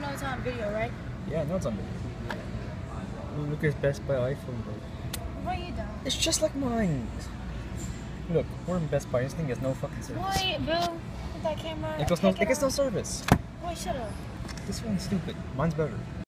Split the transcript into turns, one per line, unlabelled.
know it's on video, right?
Yeah, I know it's on video. Look at Best Buy iPhone, bro.
What are you doing?
It's just like mine. Look, we're in Best Buy. This thing has no fucking service.
Why, bro? With that camera.
It gets no service.
Why, shut up.
This one's stupid. Mine's better.